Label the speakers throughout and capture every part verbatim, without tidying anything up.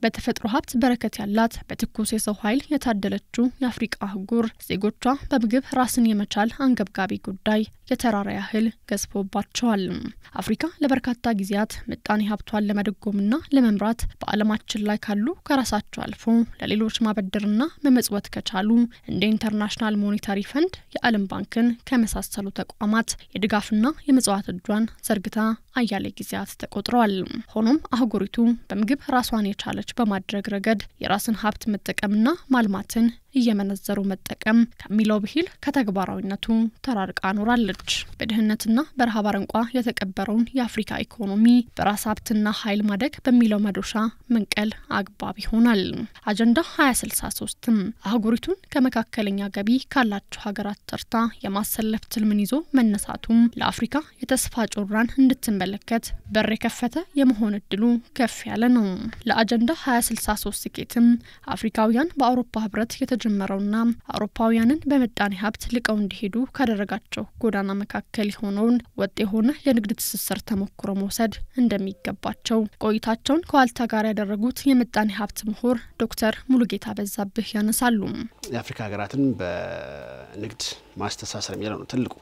Speaker 1: በተፈጥሮ ሀብት በረከት ያላት በትኩስ የሰው ኃይል የታደለችው የአፍሪካ አህጉር ዜጎቿ በምግብ ራስን የመቻል አንገብጋቢ ጉዳይ የተራራ ያህል ገዝፎባቸዋል። አፍሪካ ለበርካታ ጊዜያት ምጣኔ ሀብቷን ለመደጎምና ለመምራት በዓለማችን ላይ ካሉ ከራሳቸው አልፎ ለሌሎች ማበደርና መመጽወት ከቻሉ እንደ ኢንተርናሽናል ሞኔታሪ ፈንድ የዓለም ባንክን ከመሳሰሉ ተቋማት የድጋፍና የመጽዋት እጇን ዘርግታ አያሌ ጊዜያት ተቆጥረዋል። ሆኖም አህጉሪቱ በምግብ ራሷን የቻለች በማድረግ ረገድ የራስን ሀብት መጠቀምና ማልማትን እየመነዘሩ መጠቀም ከሚለው ብሂል ከተግባራዊነቱ ተራርቃ ኖራለች። በድህነትና በረሃብ አረንቋ የተቀበረውን የአፍሪካ ኢኮኖሚ በራስ ሀብትና ኃይል ማደግ በሚለው መዶሻ መንቀል አግባብ ይሆናል። አጀንዳ ሃያ ስልሳ ሶስት አህጉሪቱን ከመካከለኛ ገቢ ካላቸው ሀገራት ተርታ የማሰለፍ ትልምን ይዞ መነሳቱም ለአፍሪካ የተስፋ ጮራን እንድትመለከት በር የከፈተ የመሆን እድሉ ከፍ ያለ ነው። ለአጀንዳ ሃያ ስልሳ ሶስት ስኬትም አፍሪካውያን በአውሮፓ ህብረት ጀመረውና አውሮፓውያንን በመጣኔ ሀብት ልቀው እንዲሄዱ ካደረጋቸው ጎዳና መካከል የሆነውን ወጥ የሆነ የንግድ ትስስር ተሞክሮ መውሰድ እንደሚገባቸው ቆይታቸውን ከዋልታ ጋር ያደረጉት የመጣኔ ሀብት ምሁር ዶክተር ሙሉጌታ በዛብህ ያነሳሉ።
Speaker 2: የአፍሪካ ሀገራትን በንግድ ማስተሳሰር የሚለው ነው ትልቁ።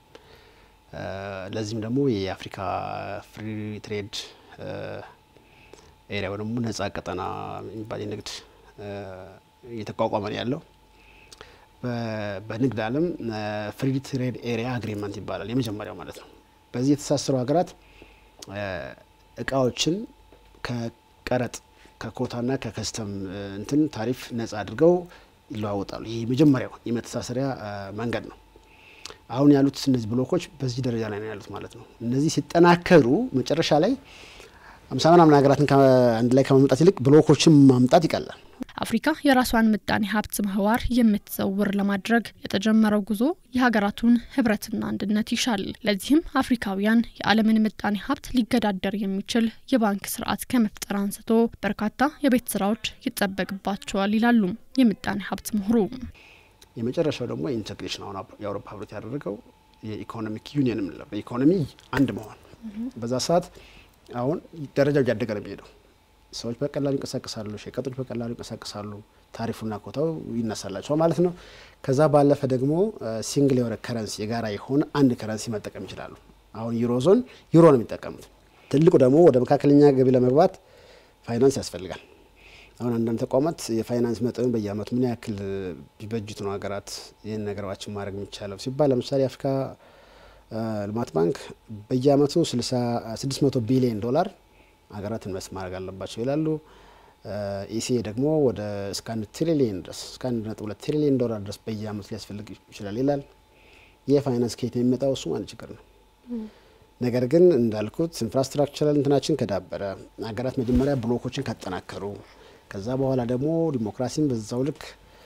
Speaker 2: ለዚህም ደግሞ የአፍሪካ ፍሪ ትሬድ ኤሪያ ወይም ነፃ ቀጠና የሚባል የንግድ እየተቋቋመ ያለው በንግድ ዓለም ፍሪ ትሬድ ኤሪያ አግሪመንት ይባላል የመጀመሪያው ማለት ነው። በዚህ የተሳሰሩ ሀገራት እቃዎችን ከቀረጥ ከኮታና ከከስተም እንትን ታሪፍ ነፃ አድርገው ይለዋወጣሉ። ይሄ የመጀመሪያው የመተሳሰሪያ መንገድ ነው። አሁን ያሉት እነዚህ ብሎኮች በዚህ ደረጃ ላይ ነው ያሉት ማለት ነው። እነዚህ ሲጠናከሩ መጨረሻ ላይ አምሳ ምናምን ሀገራትን አንድ ላይ ከማምጣት ይልቅ ብሎኮችን ማምጣት ይቀላል።
Speaker 1: አፍሪካ የራሷን ምጣኔ ሀብት ምህዋር የምትዘውር ለማድረግ የተጀመረው ጉዞ የሀገራቱን ህብረትና አንድነት ይሻል። ለዚህም አፍሪካውያን የዓለምን ምጣኔ ሀብት ሊገዳደር የሚችል የባንክ ስርዓት ከመፍጠር አንስቶ በርካታ የቤት ስራዎች ይጠበቅባቸዋል ይላሉ የምጣኔ ሀብት ምሁሩ።
Speaker 2: የመጨረሻው ደግሞ ኢንተግሬሽን አሁን የአውሮፓ ህብረት ያደረገው የኢኮኖሚክ ዩኒየን ነው። በኢኮኖሚ አንድ መሆን በዛ ሰዓት አሁን ደረጃው ያደገ ነው የሚሄደው። ሰዎች በቀላሉ ይንቀሳቀሳሉ፣ ሸቀጦች በቀላሉ ይንቀሳቀሳሉ፣ ታሪፉና ኮታው ይነሳላቸው ማለት ነው። ከዛ ባለፈ ደግሞ ሲንግል የሆነ ከረንሲ የጋራ የሆነ አንድ ከረንሲ መጠቀም ይችላሉ። አሁን ዩሮ ዞን ዩሮ ነው የሚጠቀሙት። ትልቁ ደግሞ ወደ መካከለኛ ገቢ ለመግባት ፋይናንስ ያስፈልጋል። አሁን አንዳንድ ተቋማት የፋይናንስ መጠኑ በየአመቱ ምን ያክል ቢበጅቱ ነው ሀገራት ይሄን ነገራችን ማድረግ የሚቻለው ሲባል ለምሳሌ አፍሪካ ልማት ባንክ በየአመቱ ስድስት መቶ ቢሊዮን ዶላር ሀገራትን ኢንቨስት ማድረግ አለባቸው ይላሉ። ኢሲኤ ደግሞ ወደ እስከ አንድ ትሪሊየን ድረስ እስከ አንድ ነጥብ ሁለት ትሪሊየን ዶላር ድረስ በየአመቱ ሊያስፈልግ ይችላል ይላል። የፋይናንስ ከየት የሚመጣው እሱ አንድ ችግር ነው። ነገር ግን እንዳልኩት ኢንፍራስትራክቸራል እንትናችን ከዳበረ ሀገራት መጀመሪያ ብሎኮችን ካጠናከሩ ከዛ በኋላ ደግሞ ዲሞክራሲን በዛው ልክ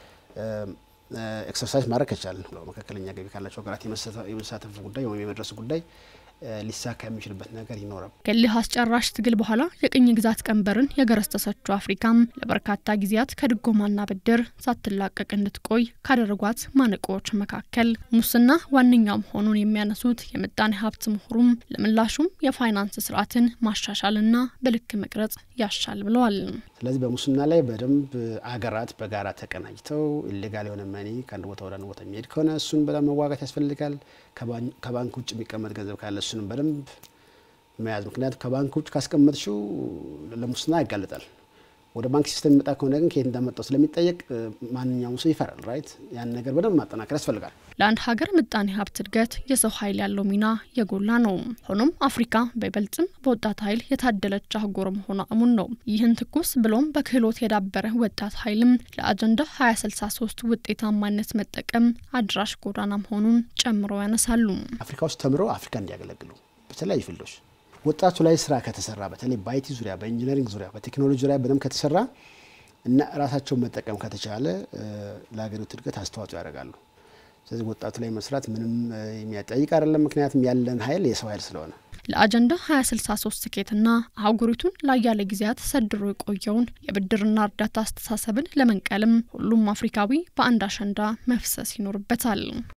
Speaker 2: ኤክሰርሳይዝ ማድረግ ከቻልን ነው መካከለኛ ገቢ ካላቸው ሀገራት የመሳተፍ ጉዳይ ወይም የመድረስ ጉዳይ ሊሳካ የሚችልበት ነገር ይኖራል። ከልህ አስጨራሽ ትግል በኋላ የቅኝ ግዛት ቀንበርን የገረስተሰችው አፍሪካም ለበርካታ ጊዜያት ከድጎማና ብድር ሳትላቀቅ እንድትቆይ ካደረጓት ማነቆዎች መካከል ሙስና ዋነኛው መሆኑን የሚያነሱት የምጣኔ ሀብት ምሁሩም ለምላሹም የፋይናንስ ስርዓትን ማሻሻልና በልክ መቅረጽ ያሻል ብለዋል። ስለዚህ በሙስና ላይ በደንብ አገራት በጋራ ተቀናጅተው ኢሌጋል የሆነ ማኒ ከአንድ ቦታ ወደ አንድ ቦታ የሚሄድ ከሆነ እሱን በጣም መዋጋት ያስፈልጋል። ከባንክ ውጭ የሚቀመጥ ገንዘብ ካለ እሱን በደንብ መያዝ። ምክንያቱም ከባንክ ውጭ ካስቀመጥሽው ለሙስና ያጋልጣል። ወደ ባንክ ሲስተም መጣ ከሆነ ግን ከየት እንደመጣው ስለሚጠየቅ ማንኛውም ሰው ይፈራል። ራይት ያን ነገር በደንብ ማጠናከር ያስፈልጋል። ለአንድ ሀገር ምጣኔ ሀብት እድገት የሰው ኃይል ያለው ሚና የጎላ ነው። ሆኖም አፍሪካ በይበልጥም በወጣት ኃይል የታደለች አህጉር መሆኗ እሙን ነው። ይህን ትኩስ ብሎም በክህሎት የዳበረ ወጣት ኃይልም ለአጀንዳ ሃያ ስልሳ ሶስት ውጤታማነት መጠቀም አድራሽ ጎዳና መሆኑን ጨምሮ ያነሳሉ። አፍሪካ ውስጥ ተምረው አፍሪካ እንዲያገለግሉ በተለያዩ ፊልዶች ወጣቱ ላይ ስራ ከተሰራ በተለይ በአይቲ ዙሪያ በኢንጂነሪንግ ዙሪያ በቴክኖሎጂ ዙሪያ በደንብ ከተሰራ እና ራሳቸውን መጠቀም ከተቻለ ለሀገሪቱ እድገት አስተዋጽኦ ያደርጋሉ። ስለዚህ ወጣቱ ላይ መስራት ምንም የሚያጠይቅ አይደለም። ምክንያቱም ያለን ኃይል የሰው ኃይል ስለሆነ
Speaker 1: ለአጀንዳ ሃያ ስልሳ ሶስት ስኬትና አህጉሪቱን ላያለ ጊዜያት ሰድሮ የቆየውን የብድርና እርዳታ አስተሳሰብን ለመንቀልም ሁሉም አፍሪካዊ በአንድ አሸንዳ መፍሰስ ይኖርበታል።